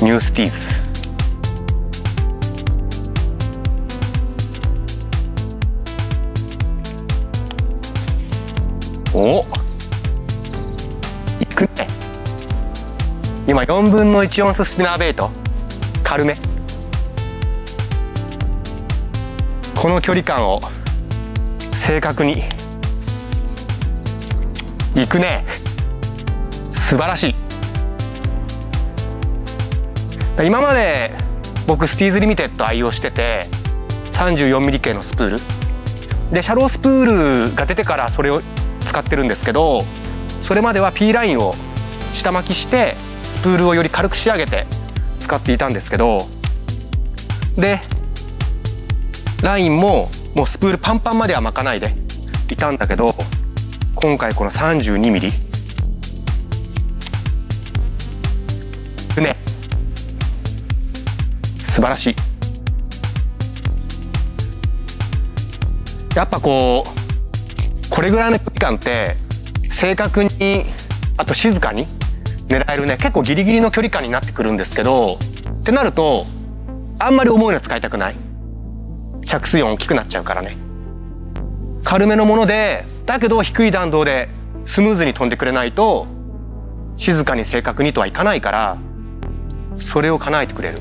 ニュースティーズ。おっ、いくね。今4分の1オンススピナーベイト、軽め。この距離感を正確にいくね。素晴らしい。今まで僕スティーズリミテッド愛用してて 34mm 系のスプールで、シャロースプールが出てからそれを使ってるんですけど、それまでは P ラインを下巻きしてスプールをより軽く仕上げて使っていたんですけど、でラインももうスプールパンパンまでは巻かないでいたんだけど、今回この 32mm ね、素晴らしい。やっぱこれぐらいの距離感って正確に、あと静かに狙えるね、結構ギリギリの距離感になってくるんですけど、ってなるとあんまり重いの使いたくない。着水音大きくなっちゃうからね。軽めのもので、だけど低い弾道でスムーズに飛んでくれないと静かに正確にとはいかないから、それを叶えてくれる。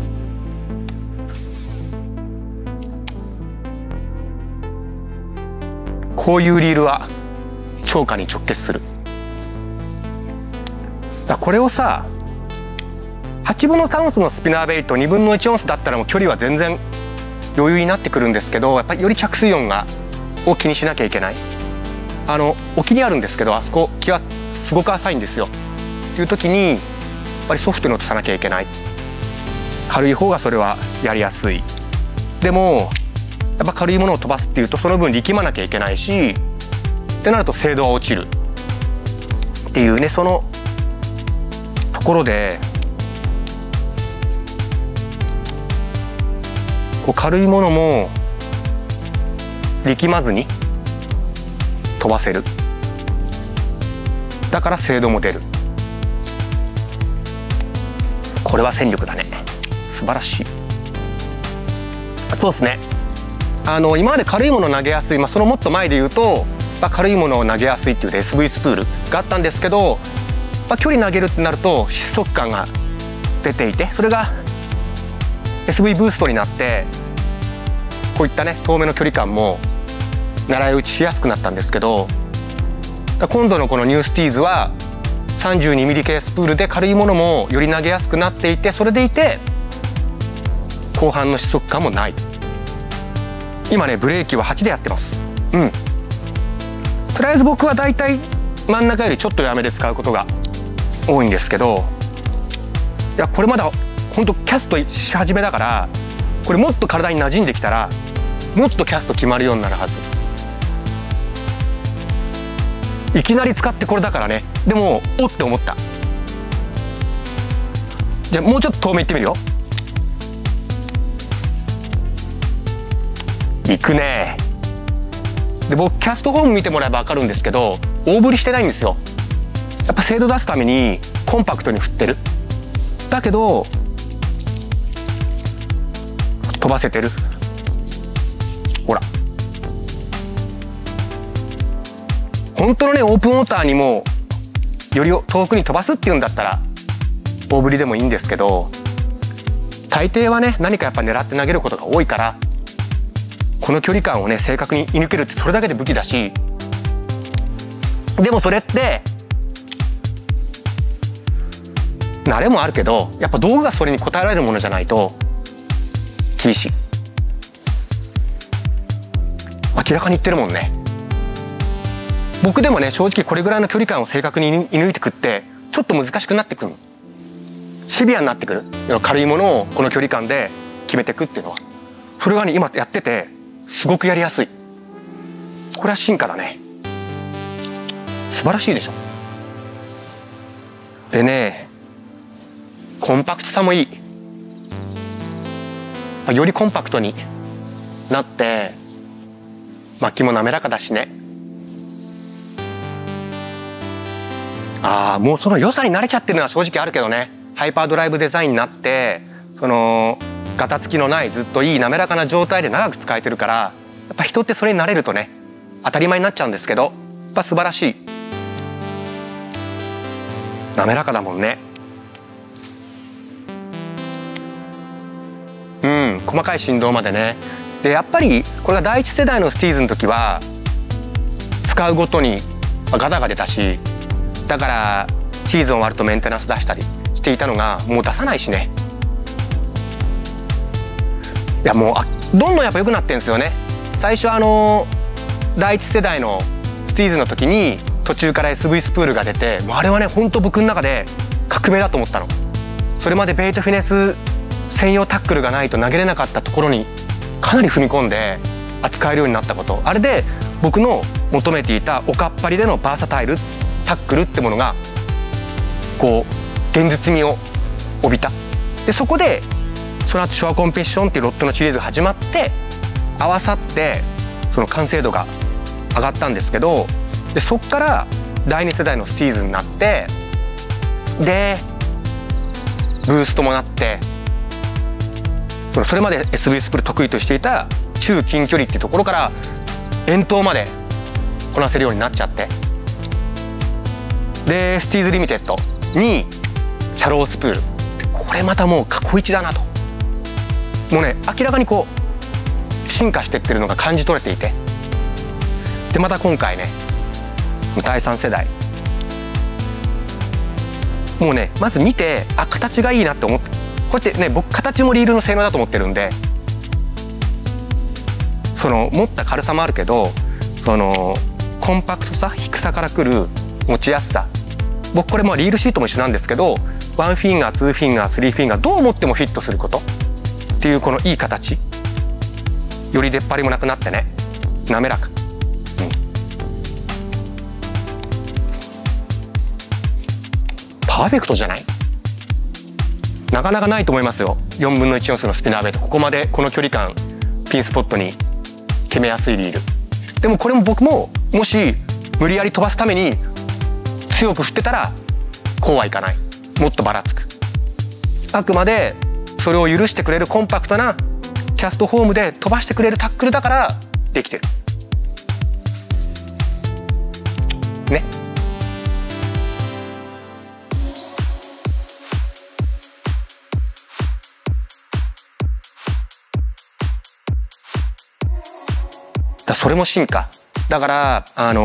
こういうリールは超過に直結する。だこれをさ、8分の3オンスのスピナーベイト2分の1オンスだったらもう距離は全然余裕になってくるんですけど、やっぱりより着水音を気にしなきゃいけない。沖にあるんですけど、あそこ気はすごく浅いんですよっていう時に、やっぱりソフトに落とさなきゃいけない。軽い方がそれはやりやすい。でもやっぱ軽いものを飛ばすっていうとその分力まなきゃいけないし、ってなると精度は落ちるっていうね、そのところでこう軽いものも力まずに飛ばせる。だから精度も出る。これは戦力だね。素晴らしい。そうですね。今まで軽いものを投げやすい、そのもっと前で言うと、軽いものを投げやすいっていう SV スプールがあったんですけど、距離投げるってなると失速感が出ていて、それが SV ブーストになってこういったね遠めの距離感も狙い撃ちしやすくなったんですけど、今度のこのニュースティーズは 32mm 系スプールで軽いものもより投げやすくなっていて、それでいて後半の失速感もない。今ねブレーキは8でやってます。とりあえず僕はだいたい真ん中よりちょっと弱めで使うことが多いんですけど、いやこれまだほんとキャストし始めだから、これもっと体に馴染んできたらもっとキャスト決まるようになるはず。いきなり使ってこれだからね。でもおって思った。じゃあもうちょっと遠め行ってみるよ。いくね。で僕キャストフォーム見てもらえば分かるんですけど、大振りしてないんですよ。やっぱ精度出すためにコンパクトに振ってる。だけど飛ばせてる。ほら本当のねオープンウォーターにもより遠くに飛ばすっていうんだったら大振りでもいいんですけど、大抵はね何かやっぱ狙って投げることが多いから、この距離感をね正確に射抜けるってそれだけで武器だし、でもそれって慣れもあるけど、やっぱ道具がそれに応えられるものじゃないと厳しい。明らかに言ってるもんね。僕でもね正直これぐらいの距離感を正確に射抜いてくってちょっと難しくなってくる。シビアになってくる。軽いものをこの距離感で決めていくっていうのは、それがね今やっててすごくやりやすい。これは進化だね。素晴らしいでしょ。でねコンパクトさもいい。よりコンパクトになって巻きも滑らかだしね。もうその良さに慣れちゃってるのは正直あるけどね。 ハイパードライブデザインになって、そのガタつきのないずっといい滑らかな状態で長く使えてるから、やっぱ人ってそれに慣れるとね当たり前になっちゃうんですけど、やっぱ素晴らしい。滑らかだもんね。細かい振動までね。でやっぱりこれが第一世代のスティーズの時は使うごとにガタが出たし、だからシーズン終わるとメンテナンス出したりしていたのがもう出さないしね。いやもうどんどんやっぱ良くなってるんですよね。最初第一世代のスティーズの時に途中から SV スプールが出て、もうあれはねほんと僕の中で革命だと思ったの。それまでベイトフィネス専用タックルがないと投げれなかったところにかなり踏み込んで扱えるようになったこと、あれで僕の求めていたおかっぱりでのバーサタイルタックルってものがこう現実味を帯びた。でそこでその後ショアコンペッションっていうロットのシリーズが始まって合わさってその完成度が上がったんですけど、でそっから第2世代のスティーズになって、でブーストもなって、それまで SV スプール得意としていた中近距離っていうところから遠投までこなせるようになっちゃって、でスティーズリミテッドにシャロースプール、これまたもう過去一だなと、もうね明らかにこう進化していってるのが感じ取れていて、でまた今回ね第3世代もうねまず見て形がいいなって思って、こうやってね僕形もリールの性能だと思ってるんで、その持った軽さもあるけどそのコンパクトさ低さからくる持ちやすさ、僕これもリールシートも一緒なんですけど、1フィンガー2フィンガー3フィンガーどう持ってもフィットすることっていうこのいい形、より出っ張りもなくなってね滑らか、パーフェクトじゃない？なかなかないと思いますよ。4分の1オンスのスピナーベイト、ここまでこの距離感ピンスポットに決めやすいリール。でもこれも僕ももし無理やり飛ばすために強く振ってたらこうはいかない、もっとばらつく。あくまでそれを許してくれるコンパクトなキャストフォームで飛ばしてくれるタックルだからできてるね。それも進化だから、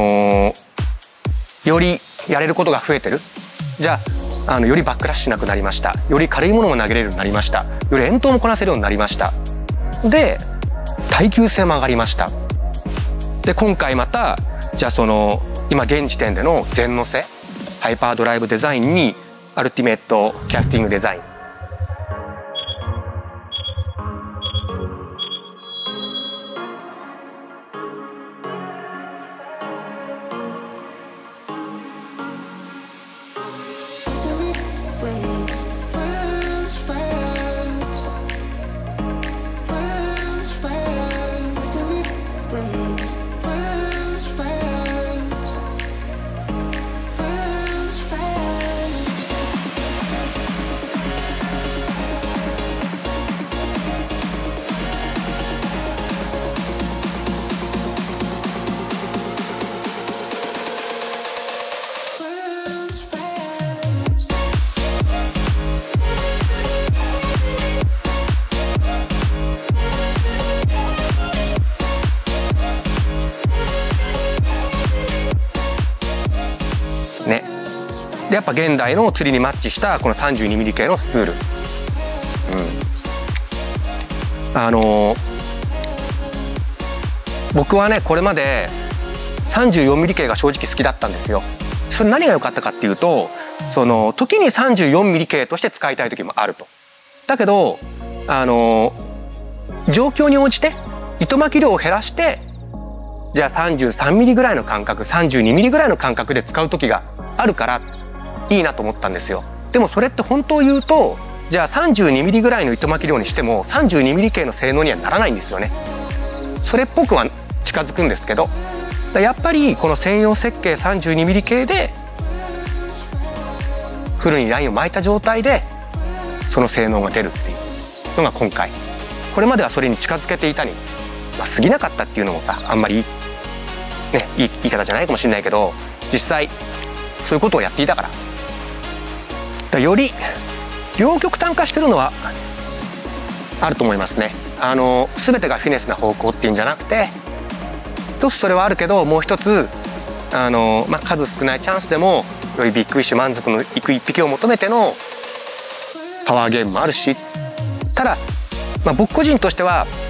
よりやれることが増えてる。じゃあよりバックラッシュなくなりました、より軽いものも投げれるようになりました、より遠投もこなせるようになりました。で耐久性も上がりました。で今回またじゃあその今現時点での全乗せハイパードライブデザインにアルティメットキャスティングデザイン、ね、でやっぱ現代の釣りにマッチしたこの 32mm 系のスプール、僕はねこれまで 34mm 系が正直好きだったんですよ。それ何が良かったかっていうと、その時に 34mm 系として使いたい時もあると。だけど状況に応じて糸巻き量を減らしてじゃあ 33mm ぐらいの間隔 32mm ぐらいの間隔で使う時があるからいいなと思ったんですよ。でもそれって本当を言うとじゃあ 32mm ぐらいの糸巻き量にしても 32mm 系の性能にはならないんですよね。それっぽくは近づくんですけど、やっぱりこの専用設計 32mm 系でフルにラインを巻いた状態でその性能が出るっていうのが今回。これまではそれに近づけていたに、過ぎなかったっていうのもさ、あんまりね、言い方じゃないかもしれないけど、実際そういうことをやっていたから、より両極端化してるのはあると思いますね。全てがフィネスな方向っていうんじゃなくて、一つそれはあるけど、もう一つ数少ないチャンスでもよりビッグフィッシュ、満足のいく一匹を求めてのパワーゲームもあるし、ただ、僕個人として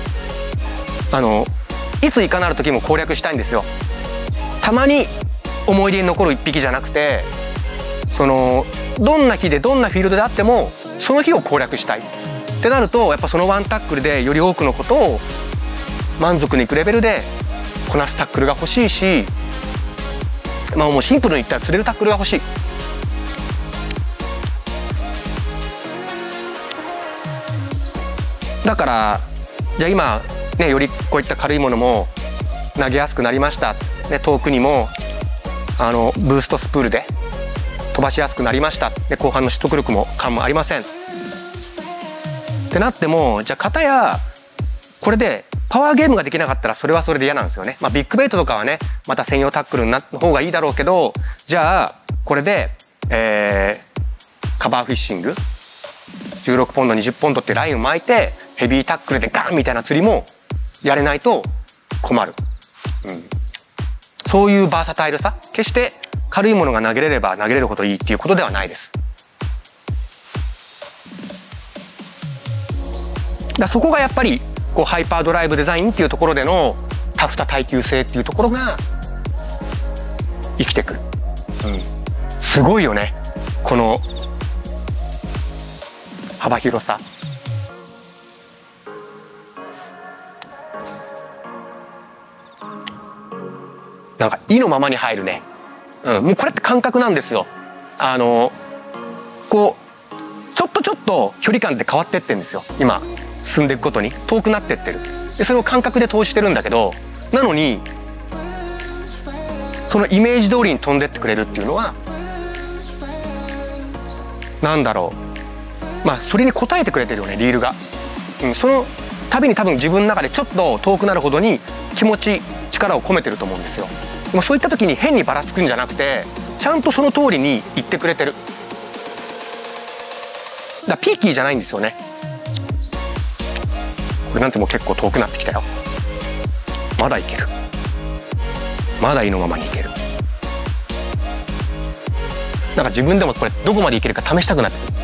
はいついかなる時も攻略したいんですよ。たまに思い出に残る一匹じゃなくて、どんな日でどんなフィールドであってもその日を攻略したいってなると、やっぱそのワンタックルでより多くのことを満足にいくレベルでこなすタックルが欲しいし、もうシンプルに言ったら釣れるタックルが欲しい。だからじゃあ今ね、よりこういった軽いものも投げやすくなりました、で遠くにもブーストスプールで飛ばしやすくなりました、で後半の失速力も感もありませんってなっても、じゃあ片やこれでパワーゲームができなかったらそれはそれで嫌なんですよね。ビッグベイトとかはね、また専用タックルの方がいいだろうけど、じゃあこれで、カバーフィッシング16ポンド20ポンドってラインを巻いてヘビータックルでガンみたいな釣りもやれないと困る、そういうバーサタイルさ、決して軽いものが投げれれば投げれるほどいいっていうことではないです。そこがやっぱりハイパードライブデザインっていうところでのタフさ耐久性っていうところが生きてくる、すごいよね、この幅広さ。なんか意のままに入るね、もうこれって感覚なんですよ。こうちょっと距離感って変わってってんですよ。今進んでいくことに遠くなってってる。でそれを感覚で投資してるんだけど、なのにそのイメージ通りに飛んでってくれるっていうのはなんだろう、それに応えてくれてるよね、リールが。その度に多分自分の中でちょっと遠くなるほどに気持ち力を込めてると思うんですよ。でもそういった時に変にばらつくんじゃなくて、ちゃんとその通りに言ってくれてる。だからピーキーじゃないんですよね。これなんてもう結構遠くなってきたよ。まだいける、まだ意のままにいける。なんか自分でもこれどこまでいけるか試したくなってくる。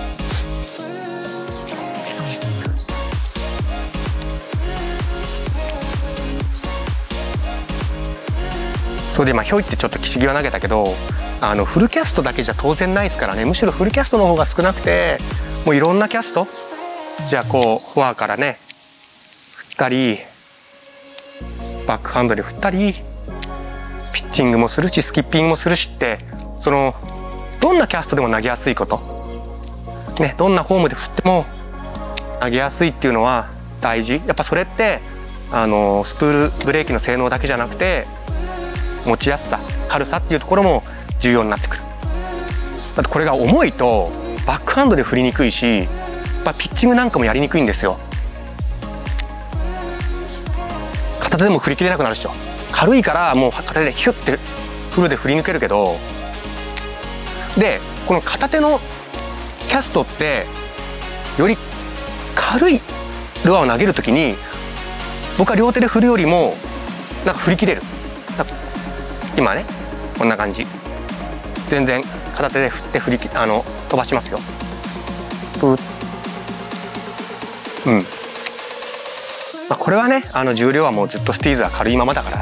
それでひょいってちょっと岸際投げたけど、フルキャストだけじゃ当然ないですからね。むしろフルキャストの方が少なくて、もういろんなキャスト、じゃあこうフォアからね振ったり、バックハンドで振ったり、ピッチングもするしスキッピングもするしって、どんなキャストでも投げやすいことね、どんなフォームで振っても投げやすいっていうのは大事。やっぱそれってスプールブレーキの性能だけじゃなくて、持ちやすさ、軽さっていうところも重要になってくる。だってこれが重いとバックハンドで振りにくいし、ピッチングなんかもやりにくいんですよ。片手でも振り切れなくなるでしょ。軽いからもう片手でヒュッてフルで振り抜けるけど、でこの片手のキャストってより軽いルアーを投げるときに、僕は両手で振るよりもなんか振り切れる。今ねこんな感じ、全然片手で振って飛ばしますよ。これはね重量はもうずっとスティーズは軽いままだから、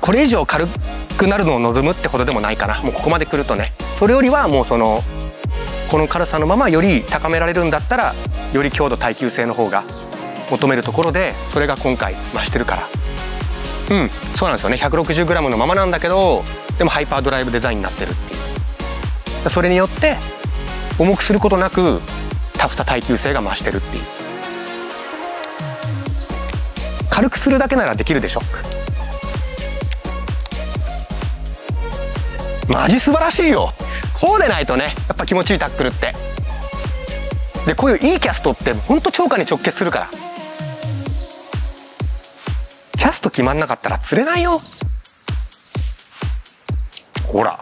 これ以上軽くなるのを望むってほどでもないかな。もうここまで来るとね、それよりはもうこの軽さのままより高められるんだったら、より強度耐久性の方が求めるところで、それが今回増してるから。そうなんですよね。 160g のままなんだけど、でもハイパードライブデザインになってるっていう。それによって重くすることなくタフさ耐久性が増してるっていう。軽くするだけならできるでしょ。マジ素晴らしいよこうでないとね、やっぱ気持ちいいタックルって。でこういういいキャストってほんと超過に直結するから。キャスト決まんなかったら釣れないよ。ほら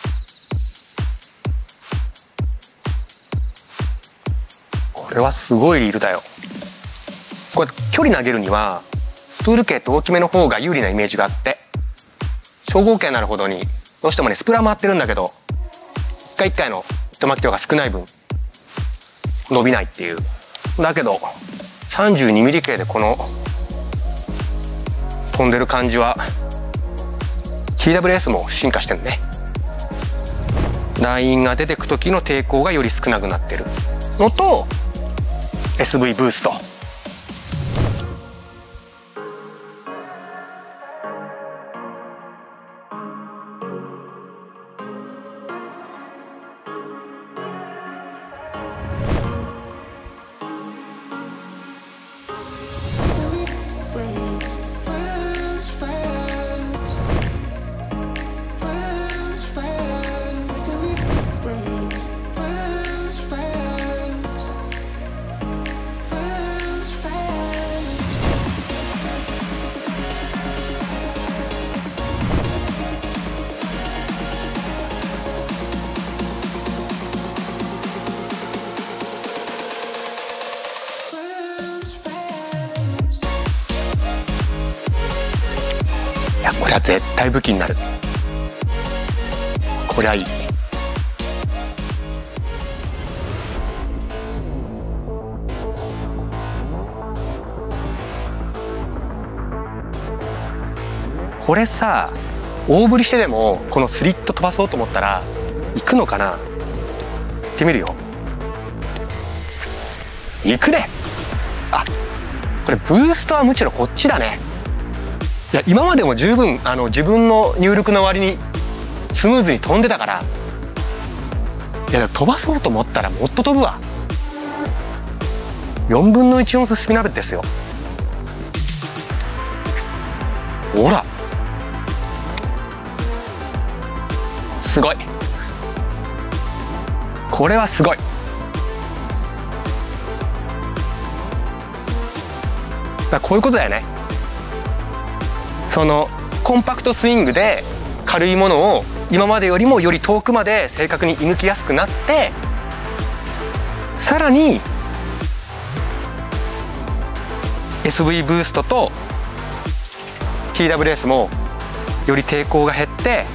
これはすごいリールだよ。これ距離投げるにはスプール系って大きめの方が有利なイメージがあって、長合計になるほどにどうしてもねスプラ回ってるんだけど、一回一回の糸巻き量が少ない分伸びないっていう。だけど 32mm 系でこの飛んでる感じは TWS も進化してるね。ラインが出てく時の抵抗がより少なくなってるのと SV ブースト。いやこれは絶対武器になる。これはいい。これさ大振りしてでもこのスリット飛ばそうと思ったら行くのかな。行ってみるよ。行くね。あこれブーストはむしろこっちだね。いや今までも十分自分の入力の割にスムーズに飛んでたから。いや飛ばそうと思ったらもっと飛ぶわ。4分の1オンススピナルですよ。ほらすごい。これはすごい。だこういうことだよね。そのコンパクトスイングで軽いものを今までよりもより遠くまで正確に射抜きやすくなって、さらに SV ブーストと TWS もより抵抗が減って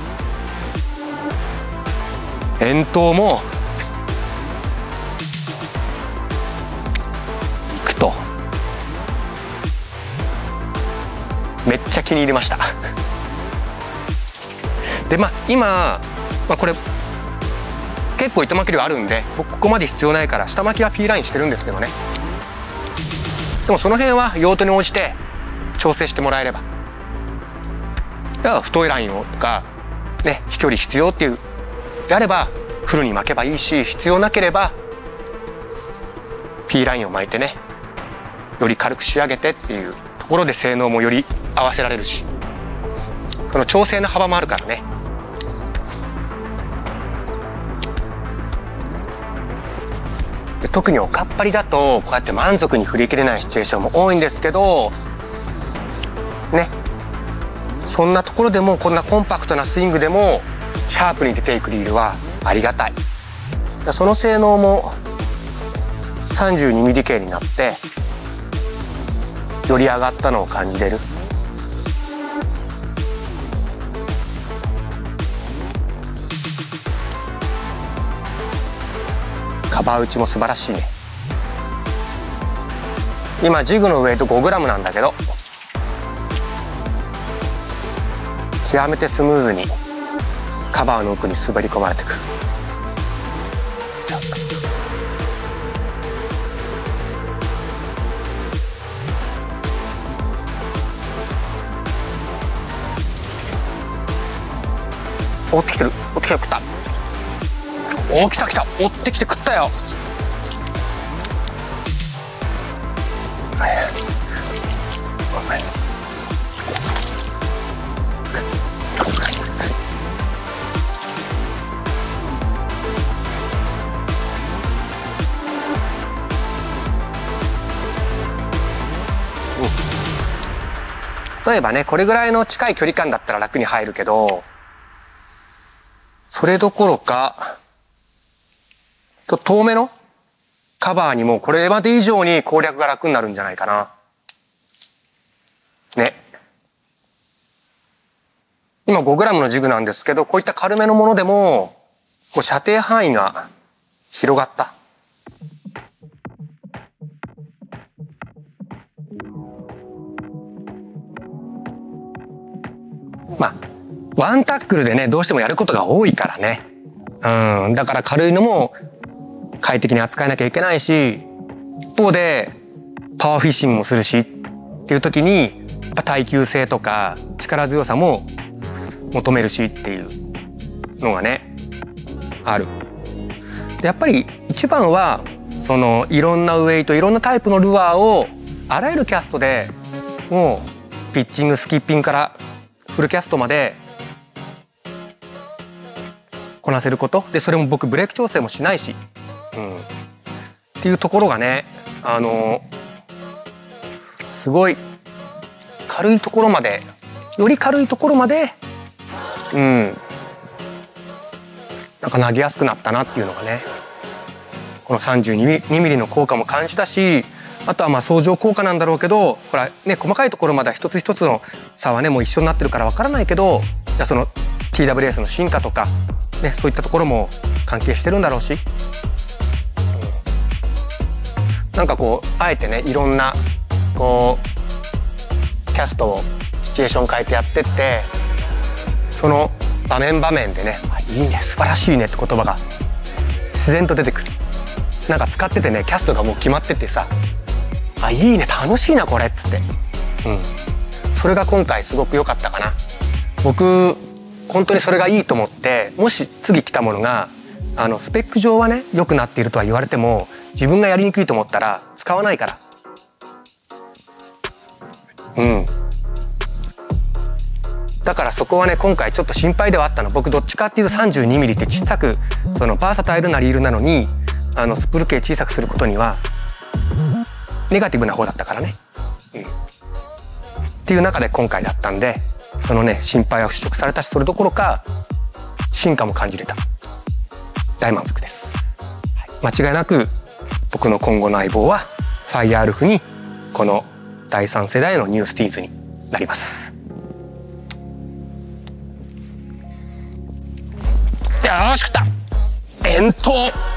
遠投もいくと。めっちゃ気に入りました。で今、これ結構糸巻き量あるんでここまで必要ないから下巻きは P ラインしてるんですけどね。でもその辺は用途に応じて調整してもらえれば。だから太いラインをとかね飛距離必要っていうであればフルに巻けばいいし、必要なければ P ラインを巻いてねより軽く仕上げてっていうところで性能もより合わせられるし、その調整の幅もあるからね。で特におかっぱりだとこうやって満足に振り切れないシチュエーションも多いんですけどね、そんなところでもこんなコンパクトなスイングでもシャープに出ていくリールはありがたい。その性能も 32mm 系になってより上がったのを感じれる。カバー打ちも素晴らしいね。今ジグのウエイト 5g なんだけど極めてスムーズにカバーの奥に滑り込まれてくる。追ってきてる、追ってきて食った。お、来た来た、追ってきて食ったよ。 例えばねこれぐらいの近い距離感だったら楽に入るけど、それどころか遠めのカバーにもこれまで以上に攻略が楽になるんじゃないかな。ね。今 5g のジグなんですけど、こういった軽めのものでもこう射程範囲が広がった。まあワンタックルでねどうしてもやることが多いからね。だから軽いのも快適に扱えなきゃいけないし、一方でパワーフィッシングもするしっていう時にやっぱ耐久性とか力強さも求めるしっていうのがねある。でやっぱり一番はそのいろんなウエイトいろんなタイプのルアーをあらゆるキャストでもうピッチングスキッピングからフルキャストまでこなせることで、それも僕ブレーキ調整もしないし、っていうところがねすごい軽いところまでより軽いところまでなんか投げやすくなったなっていうのがね、この32ミリの効果も感じたし、あとはまあ相乗効果なんだろうけど、ほらね細かいところまでは一つ一つの差はねもう一緒になってるからわからないけど、じゃあその TWS の進化とかねそういったところも関係してるんだろうし、なんかこうあえてねいろんなこうキャストをシチュエーション変えてやってって、その場面場面でね「いいね素晴らしいね」って言葉が自然と出てくる。なんか使っててねキャストがもう決まっててさ「あいいね楽しいなこれ」っつって、それが今回すごく良かったかな。僕本当にそれがいいと思って、もし次来たものがスペック上はね良くなっているとは言われても自分がやりにくいと思ったら使わないから。だからそこはね今回ちょっと心配ではあったの。僕どっちかっていうと 32mm って小さくそのバーサタイルなリールなのにスプール径小さくすることにはネガティブな方だったからね、っていう中で今回だったんで、そのね心配は払拭されたし、それどころか進化も感じれた。大満足です、間違いなく僕の今後の相棒はファイヤールフにこの第3世代のニュースティーズになります。よーし食った遠投。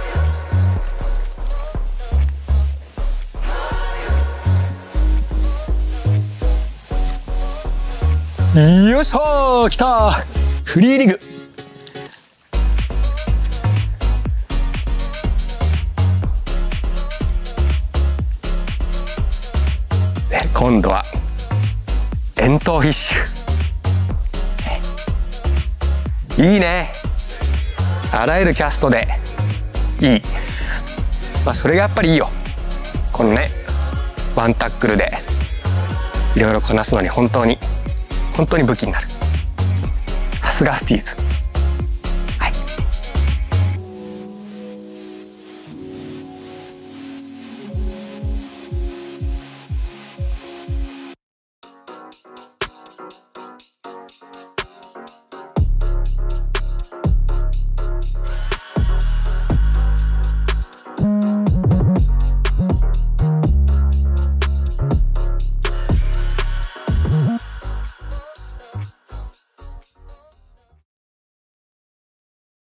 よいしょ来たフリーリグ。今度は遠投フィッシュ。いいね、あらゆるキャストでいい。それがやっぱりいいよ。このねワンタックルでいろいろこなすのに本当に武器になる。さすがスティーズ。